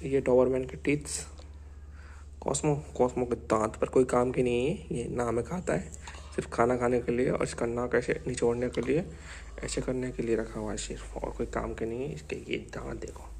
ये डॉबरमैन के teeths. Cosmo के दांत पर कोई काम के नहीं है, ये ना हमें खाता है, सिर्फ खाना खाने के लिए और इसका नाक ऐसे निचोड़ने के लिए, ऐसे करने के लिए रखा हुआ है सिर्फ, और कोई काम के नहीं है। इसके ये दांत देखो।